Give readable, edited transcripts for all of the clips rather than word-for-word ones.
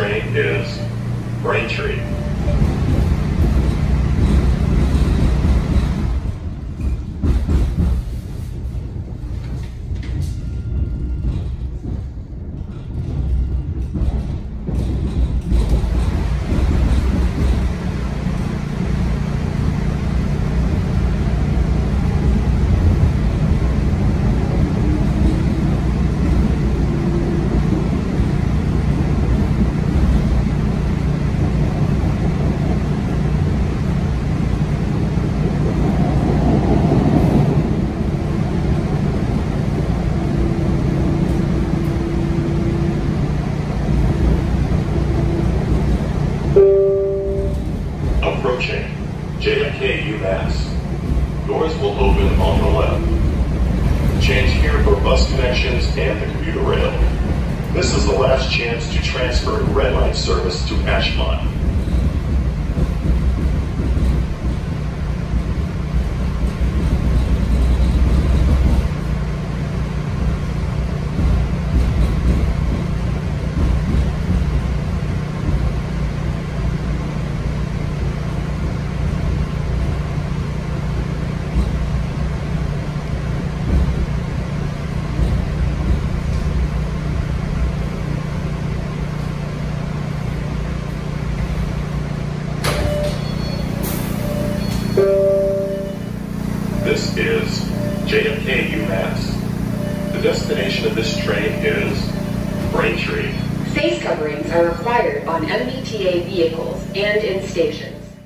train is Braintree. Approaching JFK UMass. Doors will open on the left. Change here for bus connections and the commuter rail. This is the last chance to transfer Red Line service to Ashmont. This is JFK UMass. The destination of this train is Braintree. Face coverings are required on MBTA vehicles and in stations.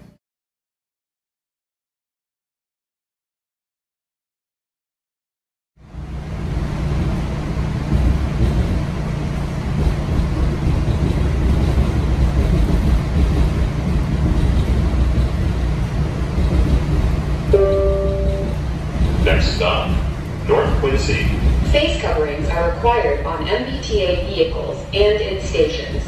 Next stop, North Quincy. Face coverings are required on MBTA vehicles and in stations.